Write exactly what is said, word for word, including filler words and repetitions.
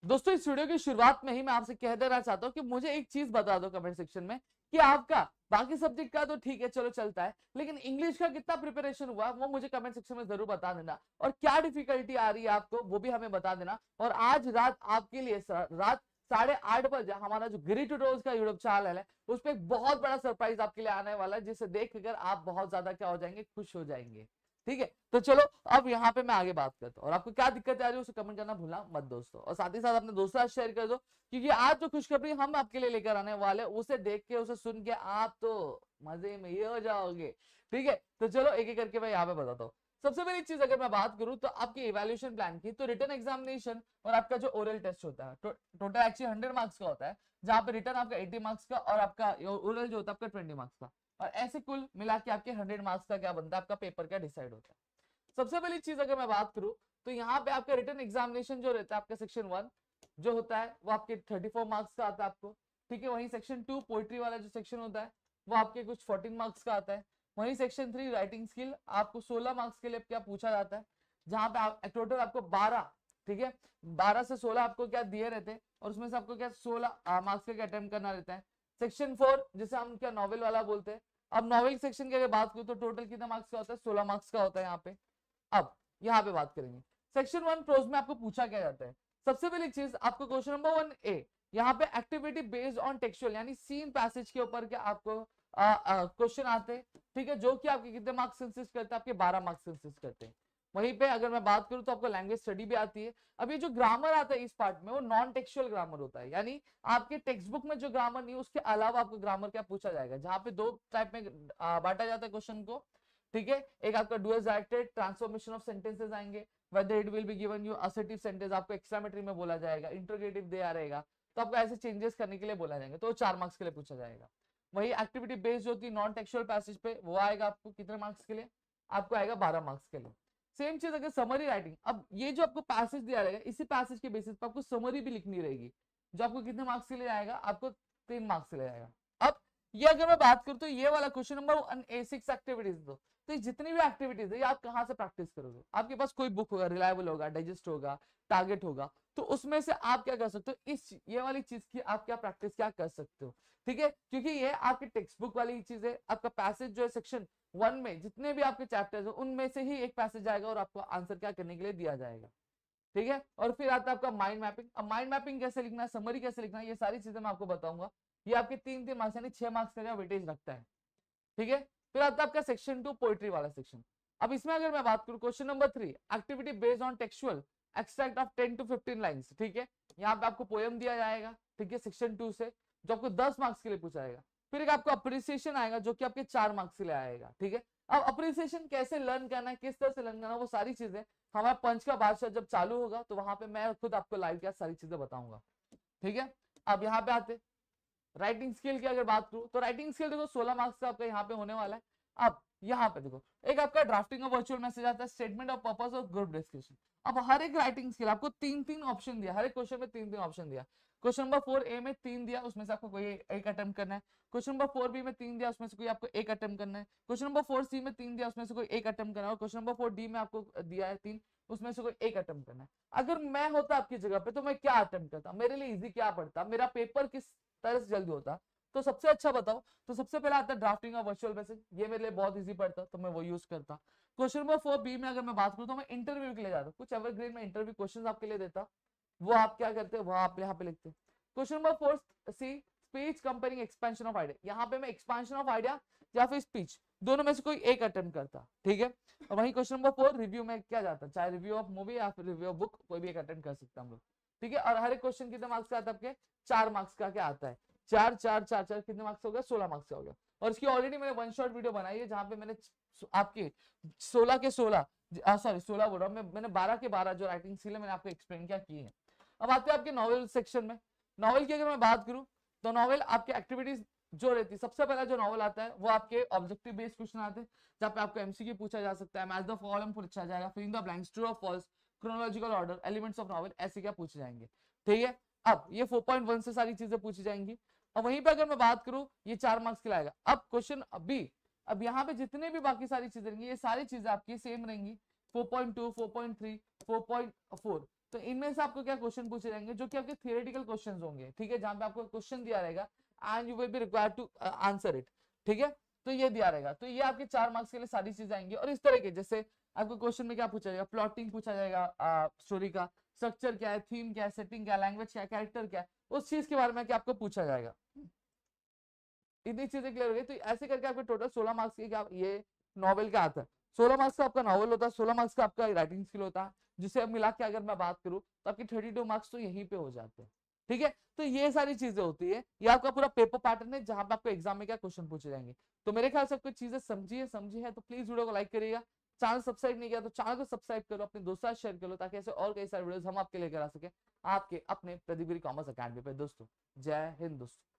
दोस्तों इस वीडियो की शुरुआत में ही मैं आपसे कह देना चाहता हूँ कि मुझे एक चीज बता दो कमेंट सेक्शन में कि आपका बाकी सब्जेक्ट का तो ठीक है चलो चलता है, लेकिन इंग्लिश का कितना प्रिपरेशन हुआ वो मुझे कमेंट सेक्शन में जरूर बता देना, और क्या डिफिकल्टी आ रही है आपको वो भी हमें बता देना। और आज रात आपके लिए रात साढ़े आठ बजे हमारा जो गिरी ट्यूटोरियल्स का यूट्यूब चैनल है उस पर एक बहुत बड़ा सरप्राइज आपके लिए आने वाला है, जिसे देखकर आप बहुत ज्यादा क्या हो जाएंगे, खुश हो जाएंगे। ठीक है, तो चलो अब यहाँ पे मैं आगे बात करता हूँ, और आपको क्या दिक्कत आ रही है उसे कमेंट करना भूलना मत दोस्तों, और साथ ही साथ अपने दोस्तों से शेयर कर दो, क्योंकि आज जो खुशखबरी हम आपके लिए लेकर आने वाले उसे देख के उसे सुन के आप तो मजे में ये हो जाओगे। ठीक है, तो चलो एक एक करके मैं यहाँ पे बताता हूँ। सबसे पहली चीज अगर मैं बात करूं तो आपकी इवैल्यूएशन प्लान की, तो रिटर्न एग्जामिनेशन और आपका जो ओरल टेस्ट होता है टो, टोटल एक्चुअली हंड्रेड मार्क्स का होता है, जहां पे रिटर्न आपका एटी मार्क्स का और आपका ओरल जो होता है आपका ट्वेंटी मार्क्स का, और ऐसे कुल मिला के आपके हंड्रेड मार्क्स का क्या बनता है, आपका पेपर क्या डिसाइड होता है। सबसे पहली चीज अगर मैं बात करूं तो यहाँ पे आपका रिटर्न एग्जामिनेशन जो रहता है आपका सेक्शन वन जो होता है वो आपके थर्टी फोर मार्क्स का आता है आपको। ठीक है, वहीं सेक्शन टू पोइट्री वाला जो सेक्शन होता है वो आपके कुछ फोर्टीन मार्क्स का आता है। वहीं सेक्शन थ्री राइटिंग स्किल आपको सोलह मार्क्स के लिए क्या पूछा जाता है, जहां पे आप टोटल आपको बारह, ठीक है, बारह से सोलह आपको क्या दिए रहते हैं, और उसमें से आपको क्या सोलह मार्क्स का अटेम्प्ट करना रहता है। सेक्शन फोर जिसे हम क्या नॉवेल वाला बोलते हैं। अब नॉवेल सेक्शन की अगर बात करूं तो टोटल कितना मार्क्स का होता है, सोलह मार्क्स का होता है यहाँ पे। अब यहाँ पे बात करेंगे सेक्शन वन प्रोज में आपको पूछा क्या जाता है। सबसे पहली चीज आपको क्वेश्चन नंबर वन ए यहाँ पे एक्टिविटी बेस्ड ऑन टेक्सचुअल यानी सीन पैसेज के ऊपर क्या आपको क्वेश्चन आते हैं। ठीक है, जो कि आपके कितने मार्क्स इंसिस्ट करते हैं, आपके बारह मार्क्स इंसिस्ट करते हैं। वहीं पे अगर मैं बात करूं तो आपको लैंग्वेज स्टडी भी आती है। अब ये जो ग्रामर आता है इस पार्ट में वो नॉन टेक्सुअल ग्रामर होता है, यानी आपके टेक्स्ट बुक में जो ग्रामर नहीं है उसके अलावा आपको ग्रामर क्या पूछा जाएगा, जहां पे दो टाइप में बांटा जाता है क्वेश्चन को। ठीक है, एक आपका dual directed transformation of sentences आएंगे, whether it will be given you assertive sentence आपको एक्सक्लेमेटरी में बोला जाएगा, इंटरोगेटिव दे आ रहेगा, तो आपको ऐसे चेंजेस करने के लिए बोला जाएगा, तो चार मार्क्स के लिए पूछा जाएगा। वही एक्टिविटी बेस्ड होती है नॉन टेक्सुअल पैसेज पे, वो आएगा आपको कितने मार्क्स के लिए, आपको आएगा बारह मार्क्स के लिए। सेम चीज अगर समरी राइटिंग, अब ये जो आपको पैसेज दिया रहेगा इसी पैसेज के बेसिस पर आपको समरी भी लिखनी रहेगी, जो आपको कितने मार्क्स के लिए आएगा, आपको तीन मार्क्स के लिए आएगा। अब ये अगर मैं बात करूं तो ये वाला question number one A six activities दो, तो ये जितनी भी एक्टिविटीज है ये आप कहां से प्रैक्टिस करोगे, आपके पास कोई बुक होगा, रिलायबल होगा, डाइजेस्ट होगा, टारगेट होगा, तो उसमें से आप क्या कर सकते हो, इस ये वाली चीज की आप क्या प्रैक्टिस क्या कर सकते हो। ठीक है, क्योंकि ये आपकी टेक्स्ट बुक वाली चीज है, आपका पैसेज जो है सेक्शन वन में जितने भी आपके चैप्टर्स है उनमें से ही एक पैसेज आएगा और आपको आंसर क्या करने के लिए दिया जाएगा। ठीक है, और फिर आता है आपका माइंड मैपिंग। अब माइंड मैपिंग कैसे लिखना है, समरी कैसे लिखना है, ये सारी चीजें मैं आपको बताऊंगा। ये आपके तीन तीन मार्क्स यानी छह मार्क्स का वेटेज रखता है। ठीक है, फिर आता है आपका सेक्शन टू पोइट्री वाला सेक्शन। अब इसमें अगर मैं बात करूं question number three activity based on textual extract of ten to fifteen lines. ठीक है, यहाँ पे आपको पोएम दिया जाएगा, ठीक है, सेक्शन टू से, जो आपको दस मार्क्स के लिए पूछा जाएगा। फिर एक आपको अप्रिसिएशन आएगा जो कि आपके चार मार्क्स के लिए आएगा। ठीक है, अब अप्रिसिएशन कैसे लर्न करना है, किस तरह से लर्न करना है, वो सारी चीजें हमारा पंच का बादशाह जब चालू होगा तो वहां पे मैं खुद आपको लाइव क्या सारी चीजें बताऊंगा। ठीक है, अब यहाँ पे आते राइटिंग स्किल की अगर बात करूं तो राइटिंग स्किल देखो सोलह मार्क्स का आपका यहाँ पे होने वाला है। अब यहाँ पे देखो एक आपका ड्राफ्टिंग ऑफ वर्चुअल मैसेज आता है, स्टेटमेंट ऑफ पर्पस और ग्रुप डिस्कशन। अब हर एक राइटिंग स्किल आपको तीन तीन ऑप्शन दिया, हर एक क्वेश्चन में तीन तीन ऑप्शन दिया। क्वेश्चन नंबर फोर ए में तीन दिया, उसमें से आपको कोई एक अटेम्प्ट करना है। क्वेश्चन नंबर फोर बी में तीन दिया, उसमें से कोई आपको एक अटेम्प्ट करना है। क्वेश्चन नंबर फोर सी में तीन दिया, उसमें से कोई एक अटेम्प्ट करना है। और क्वेश्चन नंबर फोर डी में आपको दिया है तीन, उसमें से कोई एक अटेम्प्ट करना है। अगर मैं होता आपकी जगह पे तो मैं क्या अटेम्प्ट करता, मेरे लिए इजी क्या पड़ता, मेरा पेपर किस तरह से जल्दी होता, तो सबसे अच्छा बताओ। तो सबसे पहले आता है ड्राफ्टिंग ऑफ वर्चुअल मैसेज, ये मेरे लिए बहुत इजी पड़ता तो मैं वो यूज करता। क्वेश्चन नंबर फोर बी में अगर मैं बात करूं तो मैं इंटरव्यू के लिए जाता, कुछ एवरग्रीन में इंटरव्यू क्वेश्चंस आपके लिए देता, वो आप क्या करते हैं वो आप यहाँ पे लिखते। Question number four C speech compering expansion of idea, यहाँ पे मैं एक्सपेंशन ऑफ आइडिया या फिर स्पीच दोनों में से कोई एक अटेम्प्ट करता। ठीक है, और वही क्वेश्चन नंबर फोर रिव्यू में क्या जाता, चाहे रिव्यू ऑफ मूवी या फिर रिव्यू ऑफ बुक, कोई भी एक अटेम्प्ट कर सकता हम लोग। ठीक है, और हर एक क्वेश्चन कितने मार्क्स का आता है, आपके चार मार्क्स का क्या आता है, चार चार चार चार कितने मार्क्स हो गया, सोलह मार्क्स का हो गया। और इसकी ऑलरेडी मैंने वन शॉट वीडियो बनाई है जहां पे मैंने आपके सोलह के सोलह सॉरी सोलह बोल रहा हूँ मैं, मैंने बारह के बारह जो राइटिंग स्किल है मैंने आपको एक्सप्लेन क्या की है। अब आते हैं आपके नॉवेल सेक्शन में। नॉवेल की अगर मैं बात करूं तो नॉवेल आपके एक्टिविटीज जो रहती है, सबसे पहला जो नॉवल आता है वो आपके ऑब्जेक्टिव बेस्ड क्वेश्चन आते हैं, जहाँ पे आपको एमसीक्यू पूछा जा सकता है, मैच द फॉलोइंग पूछा जाएगा, fill in the blanks, true और false, chronological order, elements of novel, ऐसे क्या पूछे जाएंगे। ठीक है, अब ये फोर पॉइंट वन से सारी चीजें पूछी जाएंगी। और वहीं पे अगर मैं बात करूं ये चार मार्क्स के लाएगा। अब क्वेश्चन बी, अब यहाँ पे जितने भी बाकी सारी चीजें रहेंगी ये सारी चीजें आपकी सेम रहेंगी, four point two, four point three, four point four, तो इनमें से आपको क्या क्वेश्चन पूछे जाएंगे जो कि आपके थियोरेटिकल क्वेश्चंस होंगे, ठीक है, जहां पे आपको क्वेश्चन दिया रहेगा and you will be required to answer it, ठीक है। तो ये दिया रहेगा, तो ये आपके चार मार्क्स के लिए सारी चीजें आएंगी। और इस तरह के जैसे आपको क्वेश्चन में क्या पूछा जाएगा, प्लॉटिंग पूछा जाएगा, स्टोरी का स्ट्रक्चर क्या है, थीम क्या है, सेटिंग क्या है, लैंग्वेज क्या है, कैरेक्टर क्या है, उस चीज के बारे में क्या आपको पूछा जाएगा। इतनी चीजें क्लियर हो गई। तो ऐसे करके आपके टोटल सोलह मार्क्स के क्या ये नॉवेल का आता है। सोलह मार्क्स का आपका नॉवल होता है, सोलह मार्क्स का आपका राइटिंग स्किल होता है, जिसे अब मिला के अगर मैं बात करूं तो आपके थर्टी टू मार्क्स तो यहीं पे हो जाते हैं, ठीक है। तो ये सारी चीजें होती है, ये आपका पूरा पेपर पैटर्न है जहां पे आपको एग्जाम में क्या क्वेश्चन पूछे जाएंगे। तो मेरे ख्याल से आपको चीजें समझी है समझी है तो प्लीज वीडियो को लाइक करिएगा। चैनल सब्सक्राइब नहीं किया तो चैनल को सब्सक्राइब करो, अपने दोस्तों से शेयर करो, ताकि ऐसे और कई सारे वीडियोस हम आपके लेकर आ सके आपके अपने प्रदीप गिरी कॉमर्स अकेडमी पे। दोस्तों जय हिंद दोस्तों।